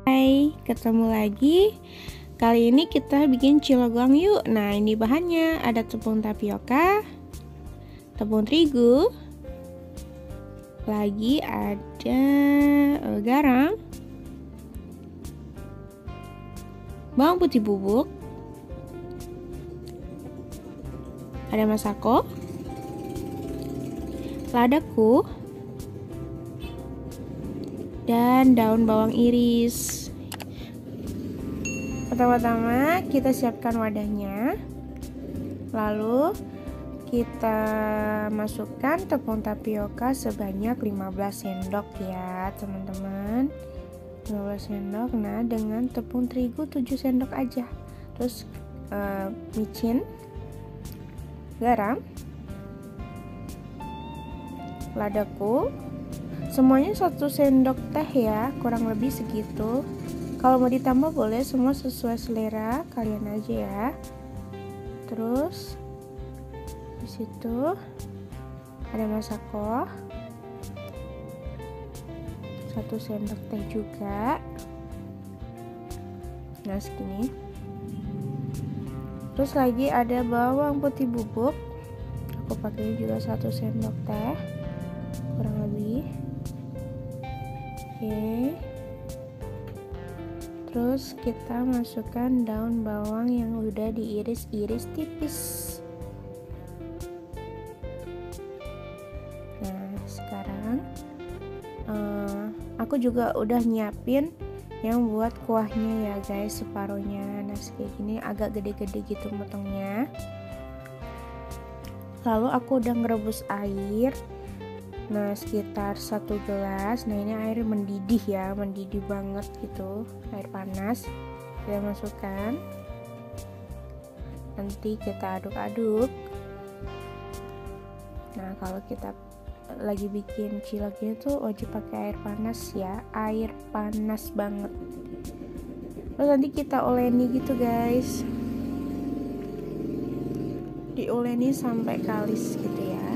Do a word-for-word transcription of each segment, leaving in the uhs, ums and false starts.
Hai, ketemu lagi. Kali ini kita bikin cilogong yuk. Nah, ini bahannya ada tepung tapioka, tepung terigu, lagi ada uh, garam, bawang putih bubuk, ada masako, ladaku, dan daun bawang iris. Pertama-tama kita siapkan wadahnya, lalu kita masukkan tepung tapioka sebanyak lima belas sendok ya teman-teman, lima belas sendok. Nah, dengan tepung terigu tujuh sendok aja. Terus uh, micin, garam, ladaku, semuanya satu sendok teh ya, kurang lebih segitu. Kalau mau ditambah boleh, semua sesuai selera kalian aja ya. Terus di situ ada masako, satu sendok teh juga. Nah segini. Terus lagi ada bawang putih bubuk, aku pakai juga satu sendok teh kurang lebih. Oke, terus kita masukkan daun bawang yang udah diiris-iris tipis. Nah sekarang uh, aku juga udah nyiapin yang buat kuahnya ya guys, separuhnya. Nah kayak gini, agak gede-gede gitu motongnya. Lalu aku udah ngerebus air, nah sekitar satu gelas. Nah ini air mendidih ya, mendidih banget gitu, air panas. Kita masukkan, nanti kita aduk-aduk. Nah kalau kita lagi bikin ciloknya tuh wajib pakai air panas ya, air panas banget. Terus nanti kita oleni gitu guys, dioleni sampai kalis gitu ya.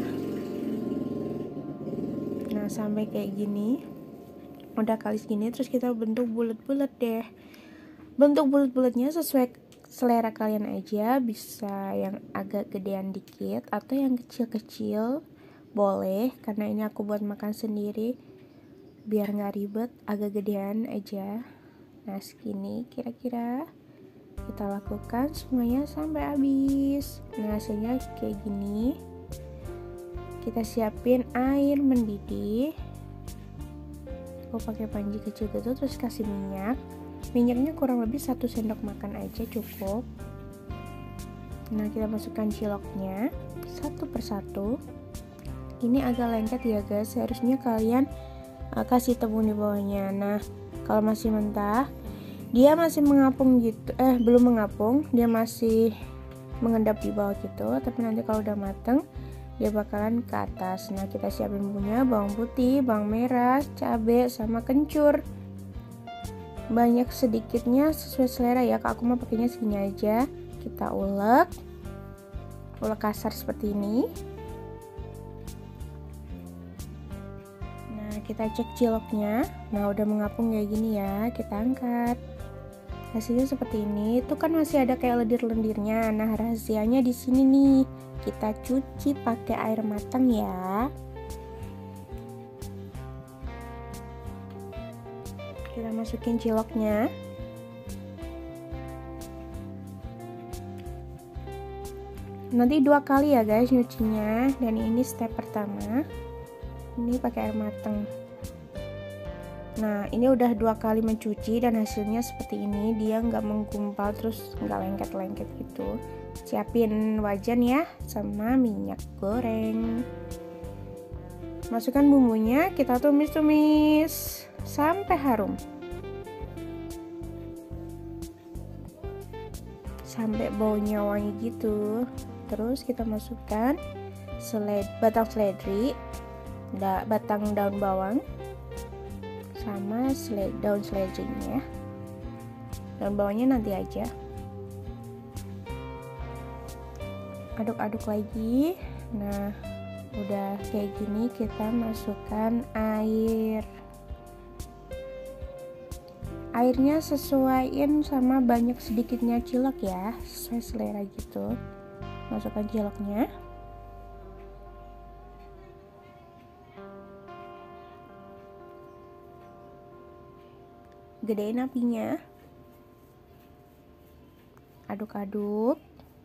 Nah sampai kayak gini, udah kalis gini, terus kita bentuk bulat-bulat deh. Bentuk bulat-bulatnya sesuai selera kalian aja, bisa yang agak gedean dikit atau yang kecil-kecil boleh, karena ini aku buat makan sendiri biar nggak ribet, agak gedean aja. Nah segini kira-kira kita lakukan semuanya sampai habis. Nah hasilnya kayak gini. Kita siapin air mendidih, aku pakai panci kecil gitu, terus kasih minyak. Minyaknya kurang lebih satu sendok makan aja cukup. Nah kita masukkan ciloknya satu persatu. Ini agak lengket ya guys, seharusnya kalian uh, kasih tepung di bawahnya. Nah kalau masih mentah, dia masih mengapung gitu, eh belum mengapung, dia masih mengendap di bawah gitu. Tapi nanti kalau udah mateng, dia bakalan ke atas. Nah kita siapin bumbunya, bawang putih, bawang merah, cabai, sama kencur. Banyak sedikitnya sesuai selera ya, aku mah pakainya segini aja. Kita ulek, ulek kasar seperti ini. Nah kita cek ciloknya, nah udah mengapung kayak gini ya, kita angkat. Hasilnya seperti ini. Itu kan masih ada kayak lendir-lendirnya. Nah rahasianya di sini nih, kita cuci pakai air matang ya. Kita masukin ciloknya. Nanti dua kali ya guys nyucinya, dan ini step pertama. Ini pakai air matang. Nah ini udah dua kali mencuci dan hasilnya seperti ini. Dia nggak menggumpal, terus nggak lengket-lengket gitu. Siapin wajan ya, sama minyak goreng. Masukkan bumbunya, kita tumis-tumis sampai harum, sampai baunya wangi gitu. Terus kita masukkan seled, batang seledri, da, batang daun bawang, sama seled, daun seledrinya. Daun bawangnya nanti aja. Aduk-aduk lagi. Nah udah kayak gini, kita masukkan air. Airnya sesuaiin sama banyak sedikitnya cilok ya, sesuai selera gitu. Masukkan ciloknya. Gedein apinya. Aduk-aduk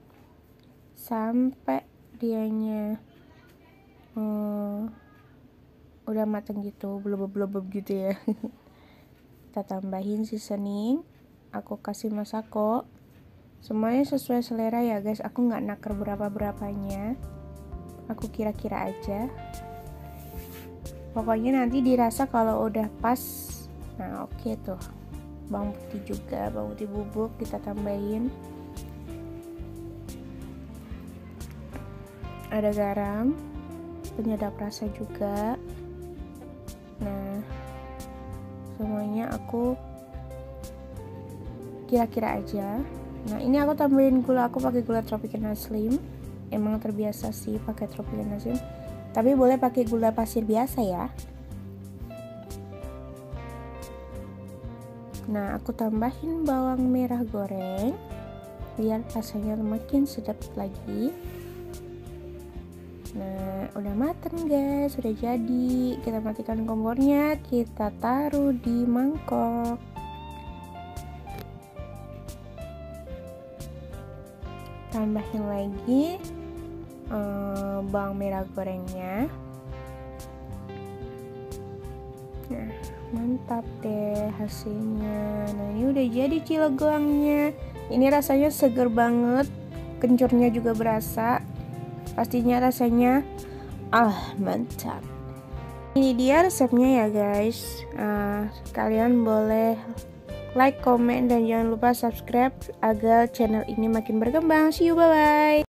sampai dianya hmm, udah mateng gitu, blub-blub gitu ya. Kita tambahin seasoning, aku kasih masako, semuanya sesuai selera ya guys, aku nggak naker berapa-berapanya, aku kira-kira aja, pokoknya nanti dirasa kalau udah pas. Nah oke okay tuh, bawang putih juga, bawang putih bubuk kita tambahin, ada garam, penyedap rasa juga. Nah semuanya aku kira-kira aja. Nah ini aku tambahin gula, aku pakai gula Tropicana Slim, emang terbiasa sih pakai Tropicana Slim, tapi boleh pakai gula pasir biasa ya. Nah aku tambahin bawang merah goreng biar rasanya makin sedap lagi. Nah udah mateng guys, udah jadi, kita matikan kompornya, kita taruh di mangkok. Tambahin lagi eh, bawang merah gorengnya. Nah mantap deh hasilnya. Nah ini udah jadi cilok goangnya, ini rasanya seger banget, kencurnya juga berasa, pastinya rasanya ah mantap. Ini dia resepnya ya guys. Uh, kalian boleh like, comment, dan jangan lupa subscribe agar channel ini makin berkembang. See you, bye bye.